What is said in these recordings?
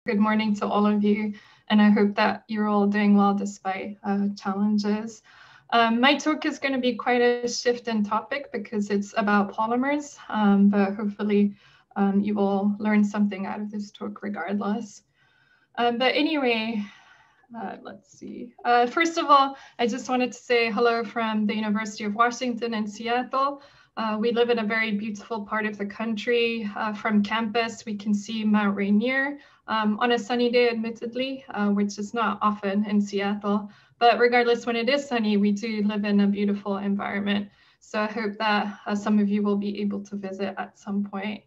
Good morning to all of you, and I hope that you're all doing well despite challenges. My talk is going to be quite a shift in topic because it's about polymers, but hopefully you will learn something out of this talk regardless. But anyway, let's see. First of all, I just wanted to say hello from the University of Washington in Seattle. We live in a very beautiful part of the country. From campus, we can see Mount Rainier on a sunny day, admittedly, which is not often in Seattle. But regardless, when it is sunny, we do live in a beautiful environment. So I hope that some of you will be able to visit at some point.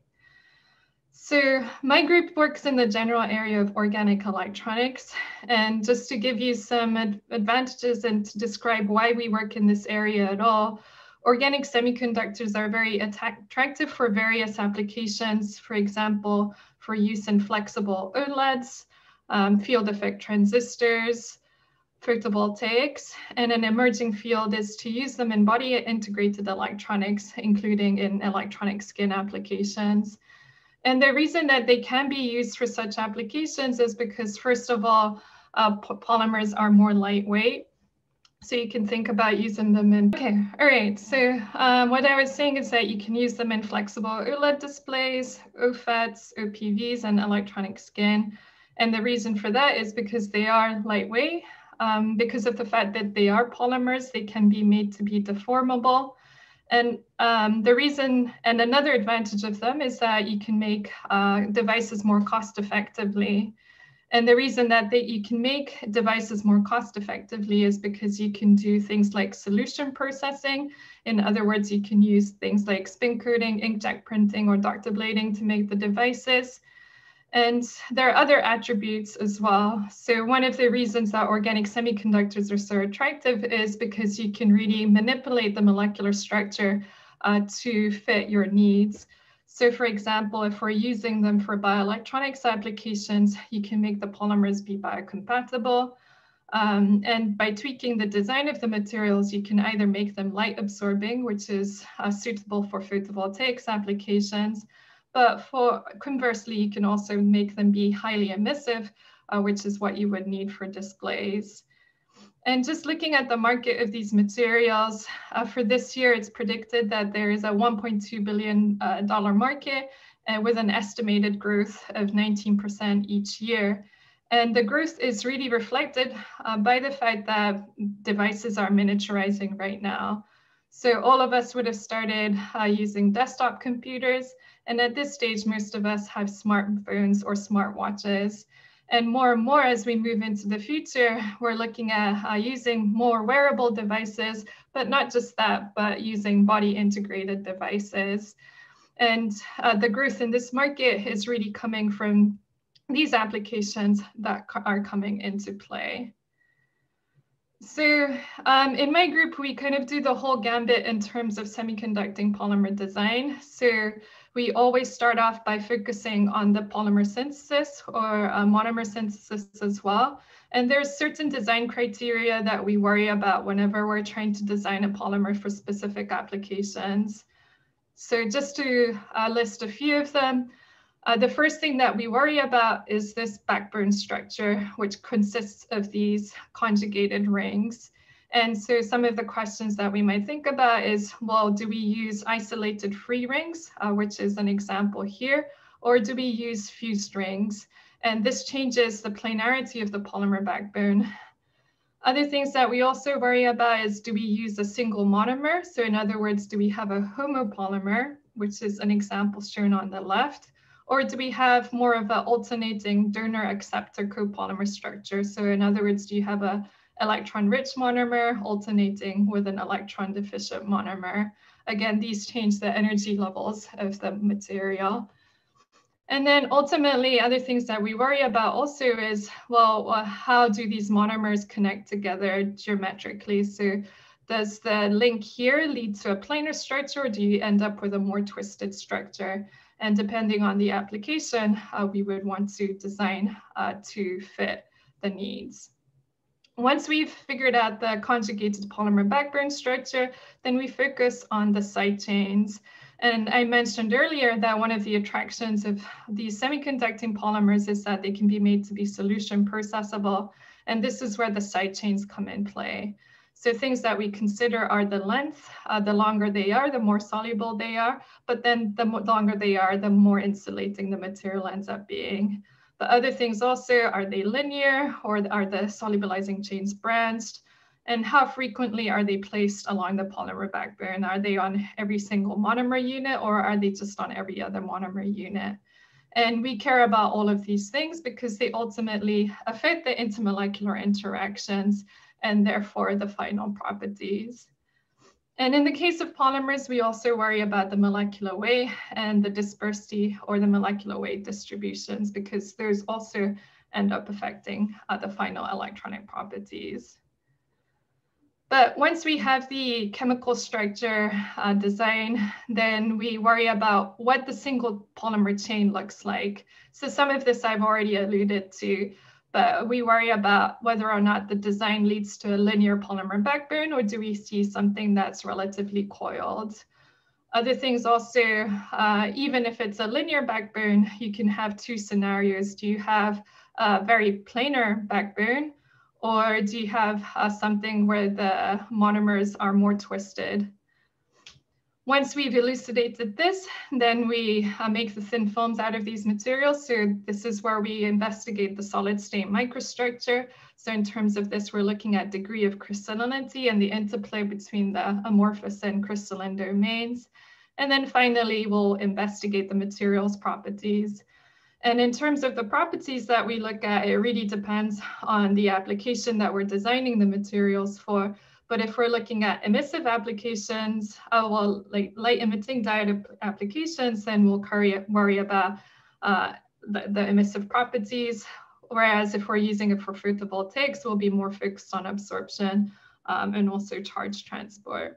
So my group works in the general area of organic electronics. And just to give you some advantages and to describe why we work in this area at all, organic semiconductors are very attractive for various applications, for example, for use in flexible OLEDs, field effect transistors, photovoltaics, and an emerging field is to use them in body integrated electronics, including in electronic skin applications. And the reason that they can be used for such applications is because, first of all, polymers are more lightweight. So you can think about using them in, okay, all right. So what I was saying is that you can use them in flexible OLED displays, OFETs, OPVs, and electronic skin. And the reason for that is because they are lightweight. Because of the fact that they are polymers, they can be made to be deformable. And the reason, and another advantage of them is that you can make devices more cost effectively. And the reason that you can make devices more cost effectively is because you can do things like solution processing. In other words, you can use things like spin coating, inkjet printing, or doctor blading to make the devices. And there are other attributes as well. So one of the reasons that organic semiconductors are so attractive is because you can really manipulate the molecular structure to fit your needs. So for example, if we're using them for bioelectronics applications, you can make the polymers be biocompatible. And by tweaking the design of the materials, you can either make them light absorbing, which is suitable for photovoltaics applications, but for conversely, you can also make them be highly emissive, which is what you would need for displays. And just looking at the market of these materials, for this year, it's predicted that there is a $1.2 billion market with an estimated growth of 19% each year. And the growth is really reflected by the fact that devices are miniaturizing right now. So all of us would have started using desktop computers. And at this stage, most of us have smartphones or smartwatches. And more as we move into the future, we're looking at using more wearable devices, but not just that, but using body integrated devices. And the growth in this market is really coming from these applications that are coming into play. So in my group, we kind of do the whole gambit in terms of semiconducting polymer design. So we always start off by focusing on the polymer synthesis or monomer synthesis as well. And there's certain design criteria that we worry about whenever we're trying to design a polymer for specific applications. So just to list a few of them, the first thing that we worry about is this backbone structure, which consists of these conjugated rings. And so some of the questions that we might think about is, well, do we use isolated free rings, which is an example here, or do we use fused rings? And this changes the planarity of the polymer backbone. Other things that we also worry about is, do we use a single monomer? So in other words, do we have a homopolymer, which is an example shown on the left? Or do we have more of an alternating donor-acceptor copolymer structure? So in other words, do you have a electron-rich monomer alternating with an electron-deficient monomer? Again, these change the energy levels of the material. And then ultimately, other things that we worry about also is, well, how do these monomers connect together geometrically? So does the link here lead to a planar structure, or do you end up with a more twisted structure? And depending on the application, we would want to design to fit the needs. Once we've figured out the conjugated polymer backbone structure, then we focus on the side chains. And I mentioned earlier that one of the attractions of these semiconducting polymers is that they can be made to be solution processable. And this is where the side chains come in play. So things that we consider are the length, the longer they are, the more soluble they are, but then the longer they are, the more insulating the material ends up being. But other things also, are they linear, or are the solubilizing chains branched? And how frequently are they placed along the polymer backbone? Are they on every single monomer unit, or are they just on every other monomer unit? And we care about all of these things because they ultimately affect the intermolecular interactions and therefore the final properties. And in the case of polymers, we also worry about the molecular weight and the dispersity, or the molecular weight distributions, because those also end up affecting the final electronic properties. But once we have the chemical structure design, then we worry about what the single polymer chain looks like. So some of this I've already alluded to, but we worry about whether or not the design leads to a linear polymer backbone, or do we see something that's relatively coiled. Other things also, even if it's a linear backbone, you can have two scenarios. Do you have a very planar backbone, or do you have something where the monomers are more twisted? Once we've elucidated this, then we make the thin films out of these materials. So this is where we investigate the solid state microstructure. So in terms of this, we're looking at degree of crystallinity and the interplay between the amorphous and crystalline domains. And then finally, we'll investigate the materials properties. And in terms of the properties that we look at, it really depends on the application that we're designing the materials for. But if we're looking at emissive applications, like light emitting diode applications, then we'll worry about the emissive properties. Whereas if we're using it for photovoltaics, we'll be more focused on absorption and also charge transport.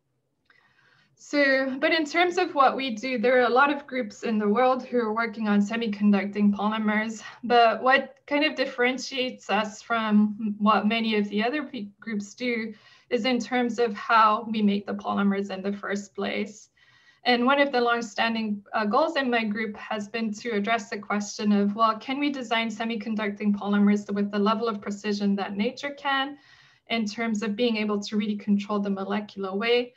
So, but in terms of what we do, there are a lot of groups in the world who are working on semiconducting polymers, but what kind of differentiates us from what many of the other groups do is in terms of how we make the polymers in the first place. And one of the longstanding goals in my group has been to address the question of, well, can we design semiconducting polymers with the level of precision that nature can, in terms of being able to really control the molecular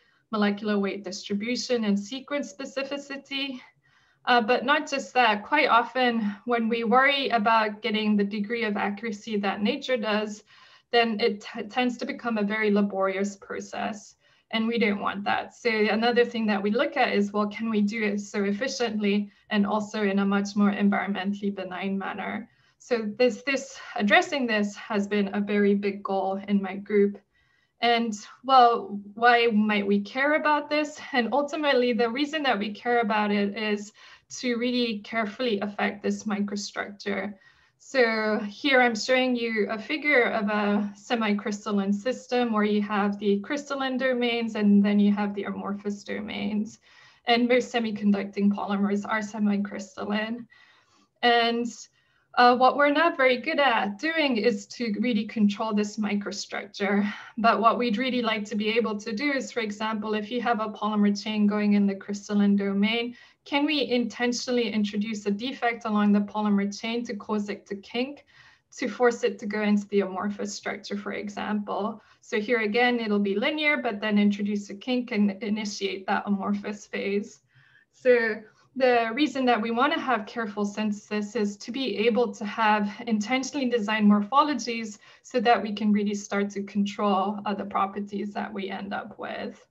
weight distribution and sequence specificity. But not just that, quite often when we worry about getting the degree of accuracy that nature does, then it tends to become a very laborious process, and we don't want that. So another thing that we look at is, well, can we do it so efficiently and also in a much more environmentally benign manner? So addressing this has been a very big goal in my group. And well, why might we care about this? And ultimately, the reason that we care about it is to really carefully affect this microstructure. So here I'm showing you a figure of a semi-crystalline system where you have the crystalline domains and then you have the amorphous domains. And most semiconducting polymers are semi-crystalline. And what we're not very good at doing is to really control this microstructure. But what we'd really like to be able to do is, for example, if you have a polymer chain going in the crystalline domain, can we intentionally introduce a defect along the polymer chain to cause it to kink, to force it to go into the amorphous structure, for example? So here again, it'll be linear, but then introduce a kink and initiate that amorphous phase. So the reason that we want to have careful synthesis is to be able to have intentionally designed morphologies so that we can really start to control the properties that we end up with.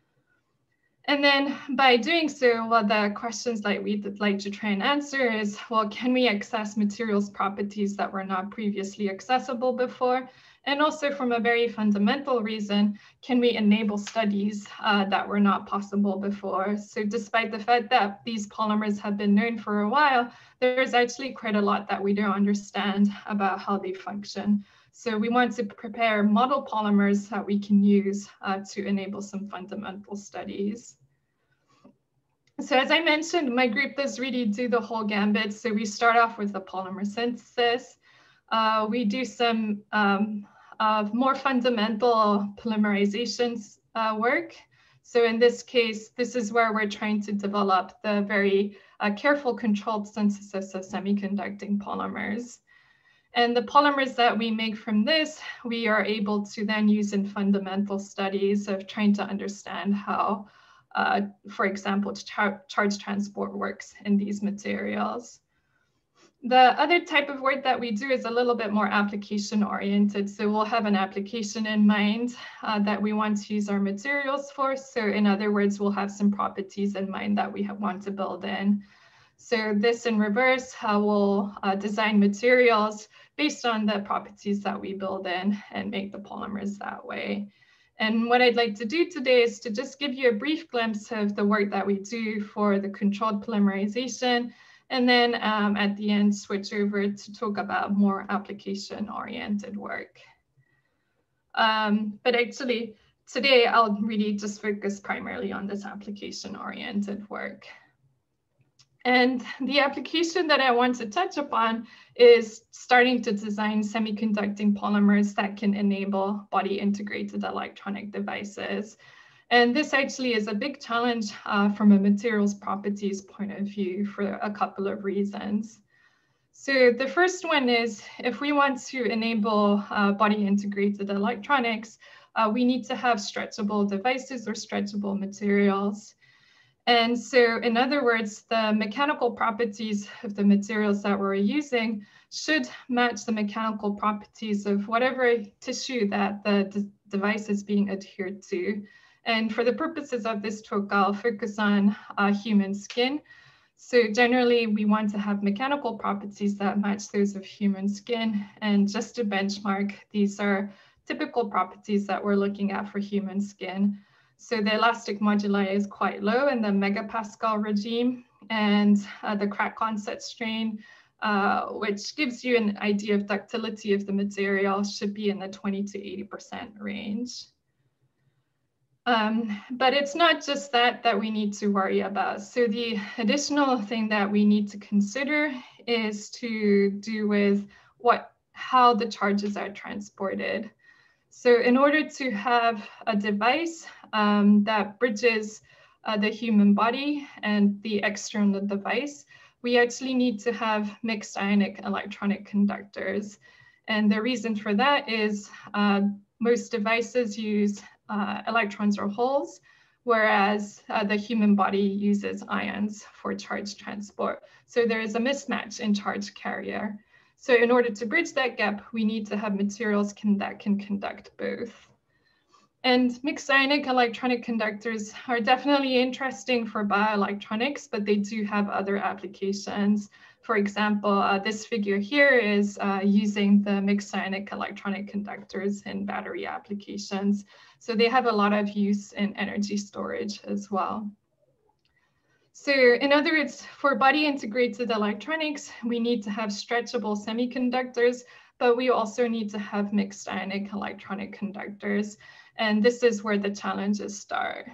And then by doing so, well, the questions that we'd like to try and answer is, well, can we access materials properties that were not previously accessible before? And also from a very fundamental reason, can we enable studies that were not possible before? So despite the fact that these polymers have been known for a while, there's actually quite a lot that we don't understand about how they function. So we want to prepare model polymers that we can use to enable some fundamental studies. So as I mentioned, my group does really do the whole gambit. So we start off with the polymer synthesis. We do some more fundamental polymerization work. So in this case, this is where we're trying to develop the very careful controlled synthesis of semiconducting polymers. And the polymers that we make from this, we are able to then use in fundamental studies of trying to understand how, for example, charge transport works in these materials. The other type of work that we do is a little bit more application oriented. So we'll have an application in mind that we want to use our materials for. So in other words, we'll have some properties in mind that we want to build in. So this in reverse, we'll design materials based on the properties that we build in and make the polymers that way. And what I'd like to do today is to just give you a brief glimpse of the work that we do for the controlled polymerization, and then at the end, switch over to talk about more application-oriented work. But actually, today I'll really just focus primarily on this application-oriented work. And the application that I want to touch upon is starting to design semiconducting polymers that can enable body-integrated electronic devices. And this actually is a big challenge from a materials properties point of view for a couple of reasons. So the first one is, if we want to enable body-integrated electronics, we need to have stretchable devices or stretchable materials. And so in other words, the mechanical properties of the materials that we're using should match the mechanical properties of whatever tissue that the device is being adhered to. And for the purposes of this talk, I'll focus on human skin. So generally, we want to have mechanical properties that match those of human skin. And just to benchmark, these are typical properties that we're looking at for human skin. So the elastic moduli is quite low in the megapascal regime, and the crack onset strain, which gives you an idea of ductility of the material, should be in the 20 to 80% range. But it's not just that we need to worry about. So the additional thing that we need to consider is to do with how the charges are transported. So in order to have a device that bridges the human body and the external device, we actually need to have mixed ionic electronic conductors. And the reason for that is most devices use electrons or holes, whereas the human body uses ions for charge transport. So there is a mismatch in charge carrier. So in order to bridge that gap, we need to have materials that can conduct both. And mixed ionic electronic conductors are definitely interesting for bioelectronics, but they do have other applications. For example, this figure here is using the mixed ionic electronic conductors in battery applications. So they have a lot of use in energy storage as well. So in other words, for body integrated electronics, we need to have stretchable semiconductors, but we also need to have mixed ionic electronic conductors. And this is where the challenges start.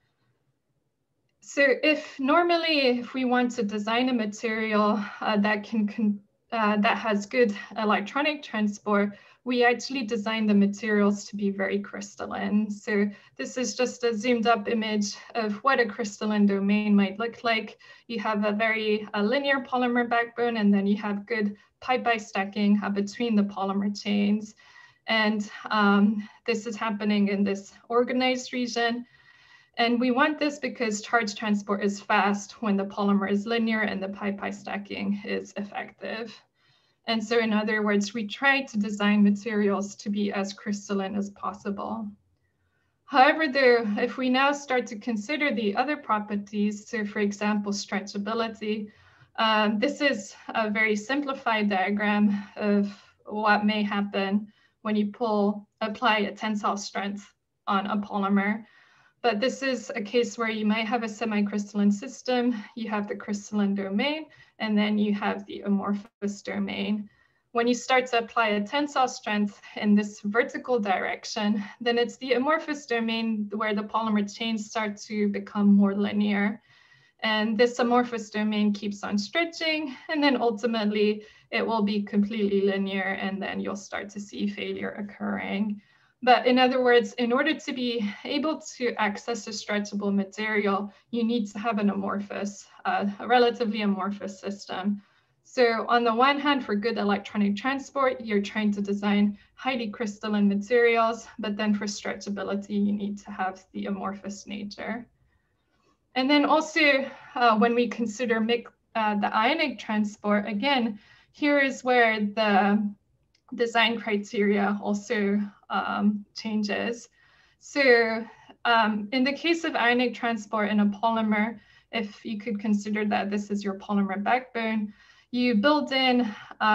So if we want to design a material that has good electronic transport, we actually design the materials to be very crystalline. So this is just a zoomed up image of what a crystalline domain might look like. You have a very linear polymer backbone, and then you have good pi-pi stacking between the polymer chains. And this is happening in this organized region. And we want this because charge transport is fast when the polymer is linear and the pi-pi stacking is effective. And so in other words, we try to design materials to be as crystalline as possible. However, though, if we now start to consider the other properties, so for example, stretchability, this is a very simplified diagram of what may happen when you apply a tensile strength on a polymer. But this is a case where you might have a semi-crystalline system, you have the crystalline domain, and then you have the amorphous domain. When you start to apply a tensile strength in this vertical direction, then it's the amorphous domain where the polymer chains start to become more linear. And this amorphous domain keeps on stretching, and then ultimately it will be completely linear, and then you'll start to see failure occurring. But in other words, in order to be able to access a stretchable material, you need to have an amorphous, a relatively amorphous system. So on the one hand, for good electronic transport, you're trying to design highly crystalline materials, but then for stretchability, you need to have the amorphous nature. And then also, when we consider the ionic transport, again, here is where the design criteria also changes. So in the case of ionic transport in a polymer, if you could consider that this is your polymer backbone, you build in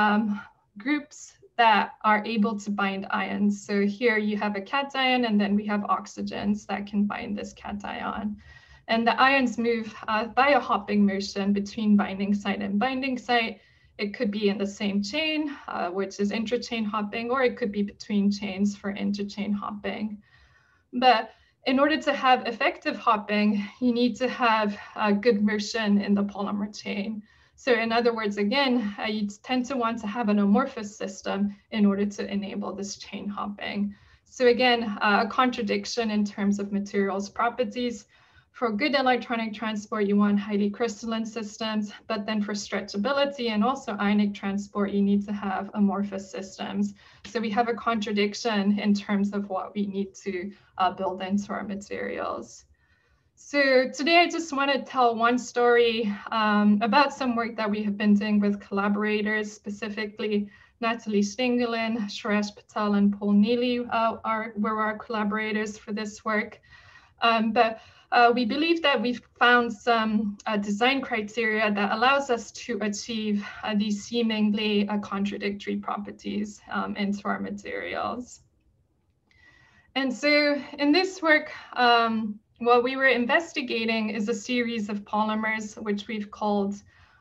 groups that are able to bind ions. So here you have a cation, and then we have oxygens that can bind this cation. And the ions move by a hopping motion between binding site and binding site. It could be in the same chain, which is intrachain hopping, or it could be between chains for interchain hopping. But in order to have effective hopping, you need to have good motion in the polymer chain. So in other words, again, you tend to want to have an amorphous system in order to enable this chain hopping. So again, a contradiction in terms of materials properties. For good electronic transport, you want highly crystalline systems, but then for stretchability and also ionic transport, you need to have amorphous systems. So we have a contradiction in terms of what we need to build into our materials. So today I just want to tell one story about some work that we have been doing with collaborators, specifically Natalie Stengelin, Suresh Patel, and Paul Neely were our collaborators for this work. We believe that we've found some design criteria that allows us to achieve these seemingly contradictory properties into our materials. And so in this work, what we were investigating is a series of polymers, which we've called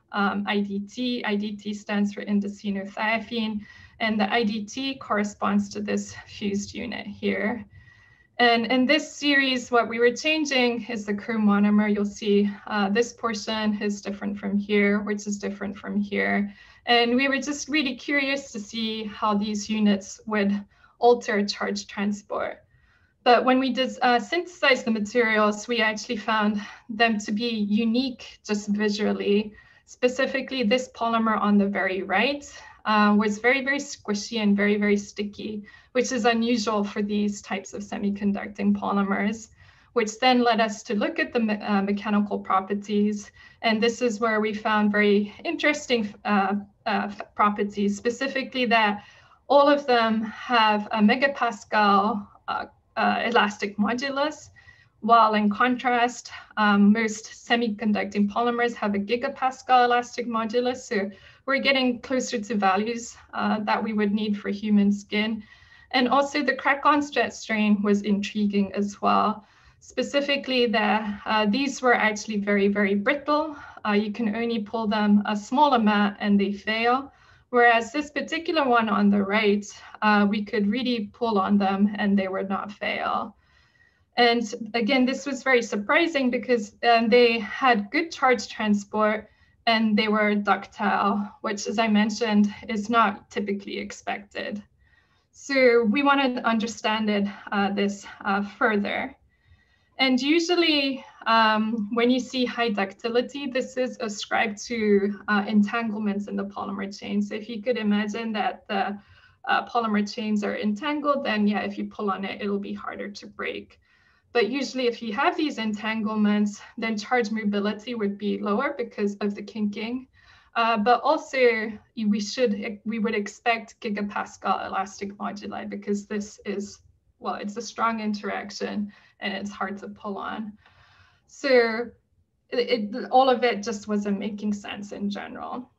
IDT. IDT stands for indocyanothiophenene, and the IDT corresponds to this fused unit here. And in this series, what we were changing is the chrome monomer. You'll see this portion is different from here, which is different from here. And we were just really curious to see how these units would alter charge transport. But when we did synthesize the materials, we actually found them to be unique just visually. Specifically, this polymer on the very right was very, very squishy and very, very sticky, which is unusual for these types of semiconducting polymers, which then led us to look at the mechanical properties. And this is where we found very interesting properties, specifically that all of them have a megapascal elastic modulus, while in contrast, most semiconducting polymers have a gigapascal elastic modulus. So we're getting closer to values that we would need for human skin. And also the crack-on stretch strain was intriguing as well. Specifically, these were actually very, very brittle. You can only pull them a small amount and they fail. Whereas this particular one on the right, we could really pull on them and they would not fail. And again, this was very surprising because they had good charge transport and they were ductile, which, as I mentioned, is not typically expected. So we wanted to understand this further. And usually when you see high ductility, this is ascribed to entanglements in the polymer chain. So if you could imagine that the polymer chains are entangled, then yeah, if you pull on it, it'll be harder to break. But usually if you have these entanglements, then charge mobility would be lower because of the kinking. But also we would expect gigapascal elastic moduli because this is, well, it's a strong interaction and it's hard to pull on. So all of it just wasn't making sense in general.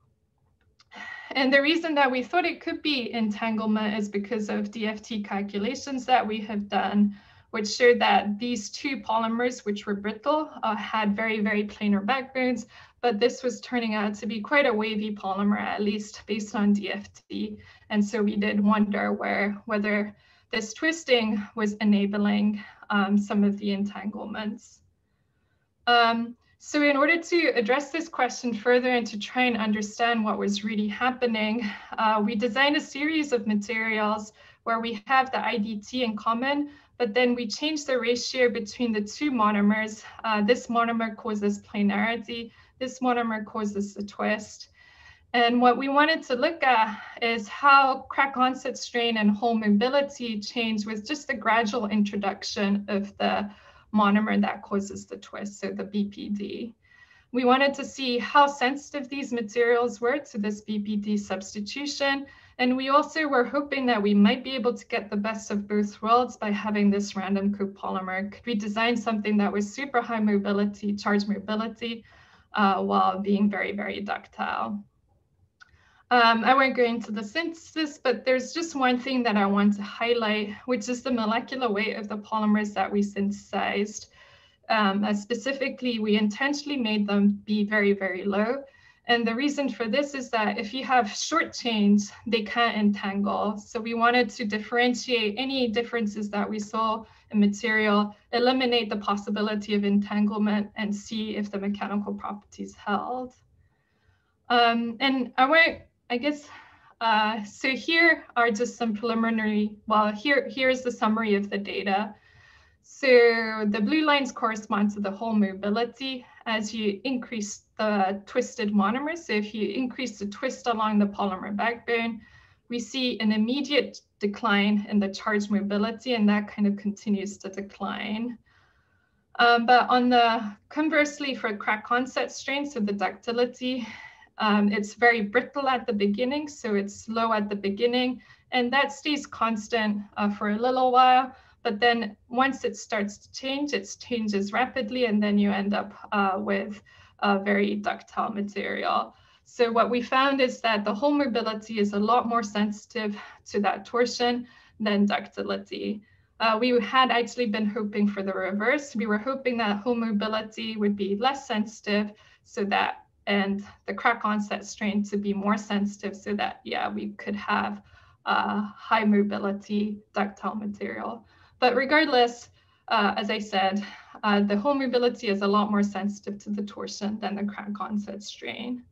And the reason that we thought it could be entanglement is because of DFT calculations that we have done, which showed that these two polymers, which were brittle, had very, very planar backbones, but this was turning out to be quite a wavy polymer, at least based on DFT. And so we did wonder whether this twisting was enabling some of the entanglements. So in order to address this question further and to try and understand what was really happening, we designed a series of materials where we have the IDT in common, but then we change the ratio between the two monomers. This monomer causes planarity, this monomer causes the twist. And what we wanted to look at is how crack onset strain and hole mobility change with just the gradual introduction of the monomer that causes the twist, so the BPD. We wanted to see how sensitive these materials were to this BPD substitution. And we also were hoping that we might be able to get the best of both worlds by having this random copolymer. Could we design something that was super high mobility, charge mobility, while being very, very ductile? I won't go into the synthesis, but there's just one thing that I want to highlight, which is the molecular weight of the polymers that we synthesized. Specifically, we intentionally made them be very, very low. And the reason for this is that if you have short chains, they can't entangle. So we wanted to differentiate any differences that we saw in material, eliminate the possibility of entanglement, and see if the mechanical properties held. And I guess, so here are just some preliminary, well, here's the summary of the data. So the blue lines correspond to the hole mobility as you increase the twisted monomers. So if you increase the twist along the polymer backbone, we see an immediate decline in the charge mobility, and that kind of continues to decline. But on the conversely for crack onset strain, so the ductility, it's very brittle at the beginning, so it's low at the beginning, and that stays constant for a little while. But then once it starts to change, it changes rapidly, and then you end up with a very ductile material. So what we found is that the hole mobility is a lot more sensitive to that torsion than ductility. We had actually been hoping for the reverse. We were hoping that hole mobility would be less sensitive, so that, and the crack onset strain to be more sensitive, so that, yeah, we could have high mobility ductile material. But regardless, as I said, the hole mobility is a lot more sensitive to the torsion than the crack onset strain.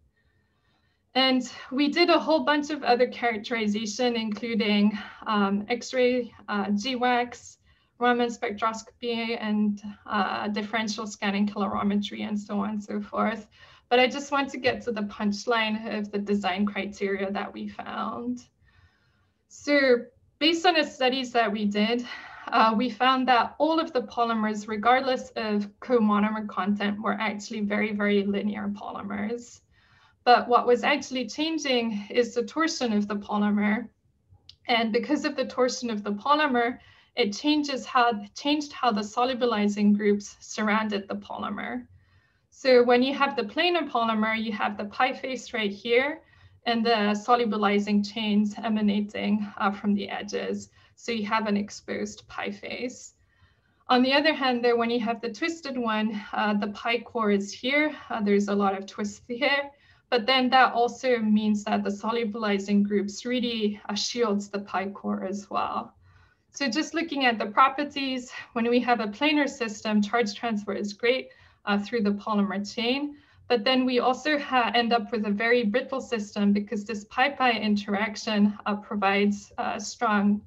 And we did a whole bunch of other characterization, including X-ray, GWAX, Raman spectroscopy, and differential scanning calorimetry, and so on and so forth. But I just want to get to the punchline of the design criteria that we found. So based on the studies that we did, we found that all of the polymers, regardless of co-monomer content, were actually very, very linear polymers. But what was actually changing is the torsion of the polymer. And because of the torsion of the polymer, it changed how the solubilizing groups surrounded the polymer. So when you have the planar polymer, you have the pi face right here, and the solubilizing chains emanating from the edges. So you have an exposed pi face. On the other hand, though, when you have the twisted one, the pi core is here. There's a lot of twist here, but then that also means that the solubilizing groups really shields the pi core as well. So just looking at the properties, when we have a planar system, charge transfer is great through the polymer chain. But then we also end up with a very brittle system because this pi-pi interaction provides strong,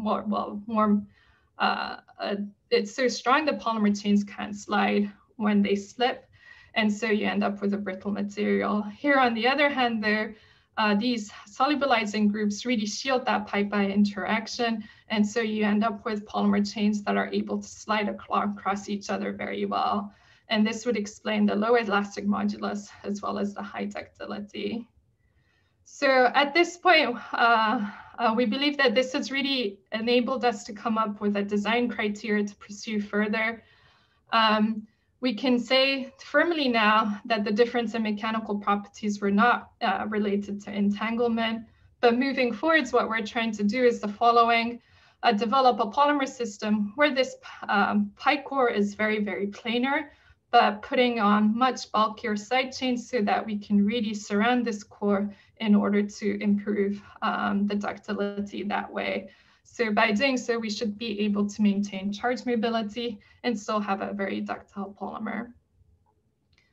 it's so strong the polymer chains can't slide when they slip. And so you end up with a brittle material. Here on the other hand, these solubilizing groups really shield that pi-pi interaction. And so you end up with polymer chains that are able to slide across each other very well. And this would explain the low elastic modulus as well as the high ductility. So at this point, we believe that this has really enabled us to come up with a design criteria to pursue further. We can say firmly now that the difference in mechanical properties were not related to entanglement, but moving forwards, what we're trying to do is the following: develop a polymer system where this pi core is very, very planar, but putting on much bulkier side chains so that we can really surround this core in order to improve the ductility that way. So by doing so, we should be able to maintain charge mobility and still have a very ductile polymer.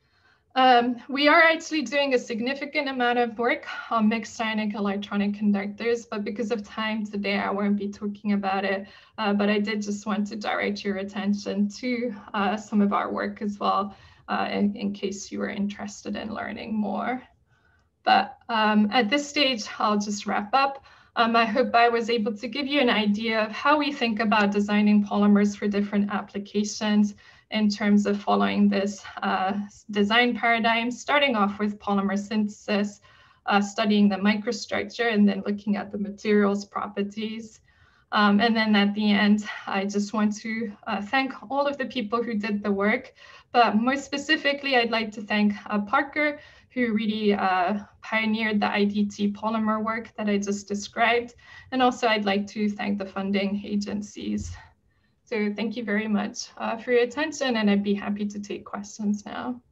We are actually doing a significant amount of work on mixed ionic electronic conductors, but because of time today, I won't be talking about it. But I did just want to direct your attention to some of our work as well, in case you were interested in learning more. But at this stage, I'll just wrap up. I hope I was able to give you an idea of how we think about designing polymers for different applications in terms of following this design paradigm, starting off with polymer synthesis, studying the microstructure, and then looking at the materials properties. And then at the end, I just want to thank all of the people who did the work, but more specifically, I'd like to thank Parker, who really pioneered the IDT polymer work that I just described. And also I'd like to thank the funding agencies. So thank you very much for your attention, and I'd be happy to take questions now.